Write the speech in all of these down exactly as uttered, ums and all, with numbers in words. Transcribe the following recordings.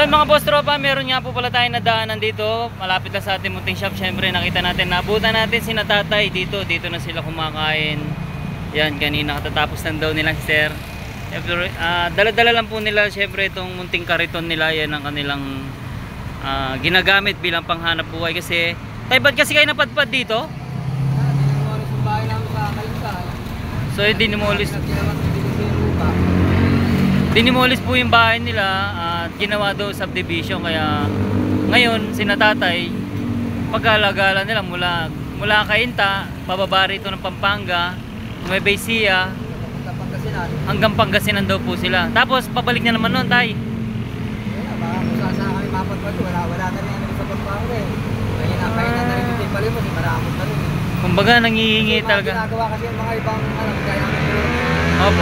Ayun mga boss tropa, meron nga po pala tayo na daanan dito. Malapit lang sa ating munting shop. Siyempre nakita natin, nabutan natin si Natatay dito. Dito na sila kumakain. Yan, kanina katatapos lang daw nilang sir. Siyempre, uh, dala-dala lang po nila siyempre itong munting kariton nila. Yan ang kanilang uh, ginagamit bilang panghanap buhay. Kasi, tay, ba't kasi kayo napadpad dito? So, dinimulis. Dinimulis po yung bahay nila at ginawa daw subdivision. Kaya ngayon si Natatay, pagkalagala nila mula mula Cainta, pababa rito ng Pampanga, Nueva Ecija, hanggang Pangasinan daw po sila. Tapos pabalik na naman noon, tay. Baka kung saan saan kami mapadpad, wala, wala na rin sa Pampanga eh. Kaya napainan na rin yung Timpalimos, maramot na rin. Kumbaga nangihingi talaga. Ginagawa kasi yung mga ibang ano, kaya namin po. Opo.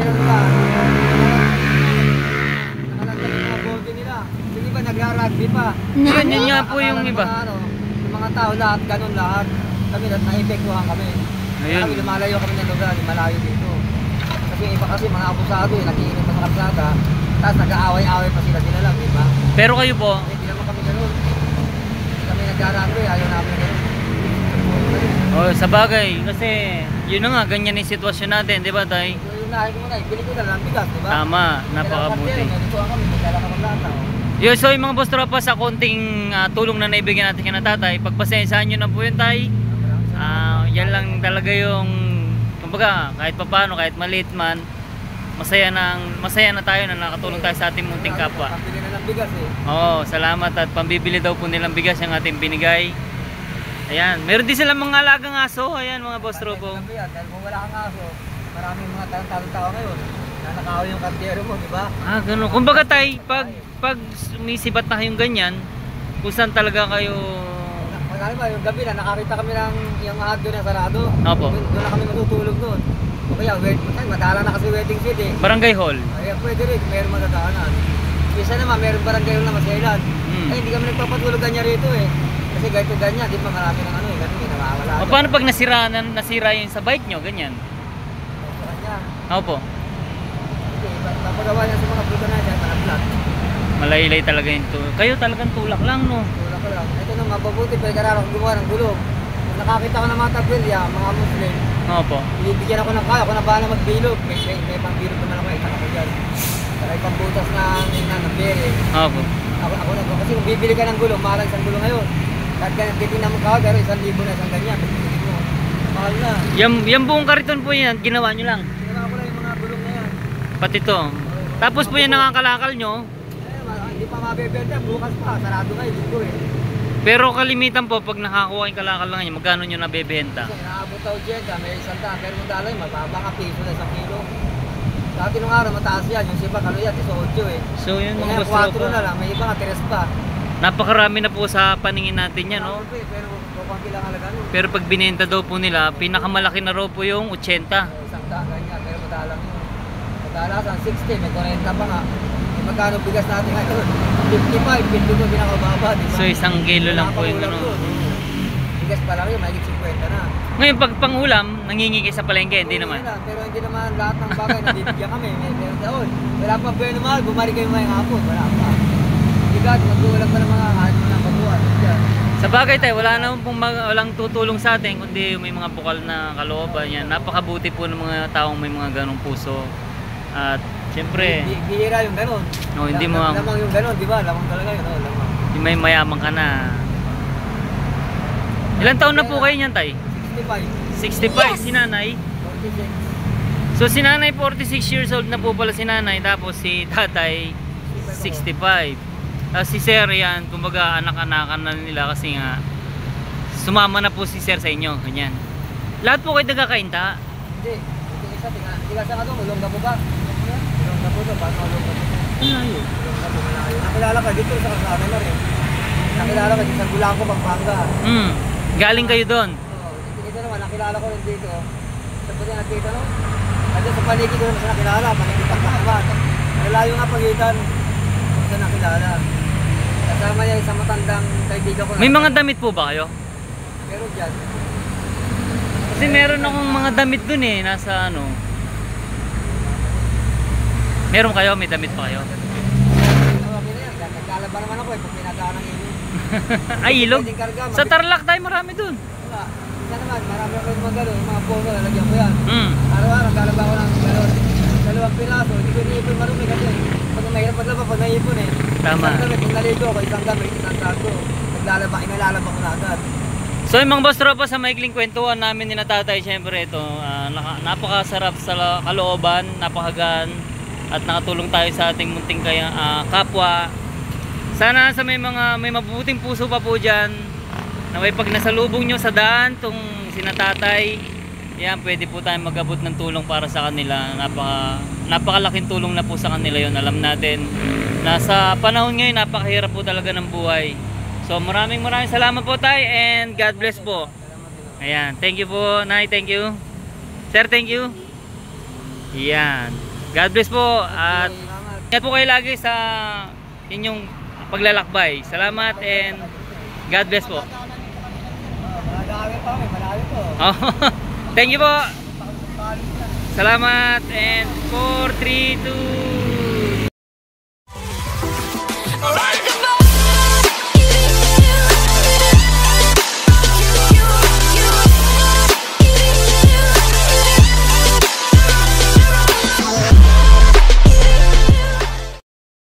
Hindi ba nagra-rugby pa? Yun, yun nga po yung iba. Mga, ano, yung mga tao lahat, ganun lahat. Kami lahat na-epektuhan kami. Ayun. Kami lumalayo kami ng lugar, malayo dito. Kasi iba kasi mga abusado eh, nakiinom pa sa kalsada. Tapos nag-aaway-aaway pa sila sila lang, di ba? Pero kayo po? Hindi naman kami ganun. Kami nagra-rugby, ayaw namin na ganun. Oh, sa bagay, kasi yun na nga, ganyan yung sitwasyon natin, di ba, tay? So yung nahin ko muna, ibili ko na lang bigas, di ba? Tama, napakabuti. Nandito kami, nagdala ka ng lata. Yo, so yung mga boss tropa, sa konting uh, tulong na naibigyan natin kay Natatay, pagpasensyahan nyo na po yun, tay. Uh, yan lang talaga yung, kumbaga, kahit papano, kahit maliit man, masaya, nang, masaya na tayo na nakatulong tayo sa ating munting kapwa. Pambili na ng bigas eh. Oo, salamat at pambibili daw po nilang bigas yung ating binigay. Ayan, meron din silang mga alagang aso. Ayan mga boss tropo. Dahil kung wala kang aso, maraming mga talong tao ngayon. Nanakaw yung kardero mo, di ba? Ah, gano'n. Kumbaga tay, pag, pag sumisibat na kayong ganyan, kung saan talaga kayo... Magkano ba, yung gabi na nakakita kami ng yung hardware na sarado. Opo. Doon na kami matutulog doon. O kaya, wait, ay, madala na kasi wedding seat eh. Barangay hall. Ay, pwede rin, meron madadaanan. Isa naman, meron barangay hall na masailan. Hmm. Ay, hindi kami nagpapatulog ganyan rito eh. Kasi ganito ganyan, di ba marami ng ano eh, ganun eh, nawawala. O paano pag nasira, na, nasira yun sa bike nyo, ganyan? Sa kanya. Opo. Hindi, papagawa niya sa mga bruto na dyan, mga flat. Malaylay talaga yung tulak. Kayo talagang tulak lang, no? Tulak ko lang. Ito nung mapabuti, pwede kararang gumawa ng gulong. Kung nakakita ko ng mga tabelya, mga Muslim, Opo. bibigyan ako ng kaya, ako na bahala magbilog. May, may, may pangbilog naman ako, itak ako dyan. Saka may pambutas na, na, ng bere. Opo. Ako, ako na, kasi kung bibili ka ng gulong, mahal ang isang gulong ngayon. Kahit ganyan, titignan mo ka, pero isang libo na isang ganyan. Bibili mo. Mahal na. Yung, yung buong kariton po yan, ginawa nyo lang. Ginawa ko lang yung mga gulong na yan. Pati to. Tapos po yan nakakalakal nyo. Eh, ma- hindi pa mabebenta, bukas pa, sarado nga, linggo eh. Pero kalimitan po, pag nakakuha yung kalakal lang nyo, magkano nyo nabebenta? Kasi naabot ako dyan, may isang daan, pero kung dalay, mababa ka piso na isang kilo. Dati nung araw, mataas yan, yung sipa, kalo yan, isodyo eh. So yun mga Kaya boss kwatro tropa. na lang, may iba ka, tres pa. Napakarami na po sa paningin natin yan, no? Pero, pero kung lang halaga nun. Pero pag binenta daw po nila, pinakamalaki na raw po yung eighty. Eh, isang daan ganyan, pero madalang yun. Madalang ang sixty, may forty pa nga. Eh, magkano bigas natin ngayon? fifty-five, fifty-two, pinakababa, di ba? So isang kilo lang po yung ano. Bigas pa lang yun, may fifty na. Ngayon pag pangulam, nangingigi sa palengke, hindi naman. Lang, pero hindi naman lahat ng bagay nabibigyan kami. May meron taon. Wala pa bueno mahal, bumalik kayo may hapon, wala pa. Bigat, mag-uulam pa ng mga kahit mo ng pagbuhan. Sa bagay tayo, wala naman pong mag, walang tutulong sa atin, kundi may mga bukal na kalooban yan. Napakabuti po ng mga taong may mga ganong puso. At siyempre, bihira yung ganon. no, hindi mo Lam- lamang yung ganon, di ba? Lamang talaga yun, oh, lamang. may mayaman ka na. Ilang taon na po kayo niyan, tay? sixty-five. sixty-five, si nanay. forty-six. So si nanay forty-six years old na po pala si nanay, tapos si tatay sixty-five. Tapos si sir yan, kumbaga anak-anakan na nila kasi nga sumama na po si sir sa inyo, ganyan. Lahat po kayo nagkakainta? Hindi, ito isa, tiga, tiga sa ka doon, ulong ka po ba? Ulong ka po doon, paano ulong ka po? Malayo. Ulong ka po, malayo. Nakilala ka dito sa kasama na rin. Nakilala ka dito sa Bulanco, Pampanga. Hmm, galing kayo doon? Oo, ito naman, nakilala ko rin dito. Sa pwede nakita no? Kasi sa paligid ko naman sa nakilala, paligid ang kahabat. Malayo nga pagitan kung sa nakilala. Kasama niya isang matandang kaibigan ko. May mga damit po ba kayo? Pero dyan. Kasi meron akong mga damit dun eh, nasa ano. Meron kayo? May damit pa kayo? Okay na yan, Yan, naglalaba naman ako eh, pag pinadaan ng ilog. Ay, ilog. Pwedeng karga, Sa mag- Tarlac tayo marami dun. Wala. Isa naman, marami ako yung mga gano'n, yung mga puno, lalagyan ko yan. Hmm. Araw-araw, naglalaba ako ng gano'n. Dalawang piraso, hindi ko iniipon marumi kasi pag mahirap maglaba, pag naipon eh. Tama. Isang gamit, kung naligo ko, isang gamit, isang tago. Naglalaba, inalalaba ko na agad. So yung mga boss tropa, sa maikling kwentuhan namin ni na tatay, syempre ito, ah, naka- napakasarap sa la- kalooban, napakagaan, at nakatulong tayo sa ating munting kaya, ah, kapwa. Sana sa may mga may mabubuting puso pa po dyan, na may pag nasalubong nyo sa daan, tong sinatatay, yan, pwede po tayong mag-abot ng tulong para sa kanila. Napaka, napakalaking tulong na po sa kanila yon. Alam natin, nasa panahon ngayon, napakahirap po talaga ng buhay. So maraming maraming salamat po tay, and God bless po. Ayan, thank you po Nay, thank you. Sir, thank you. Ayan, God bless po, at Salamat. ingat po kayo lagi sa inyong paglalakbay. Salamat and God bless po. Malawi pa kami, malawi po. Oh, thank you po. Salamat and four, three, two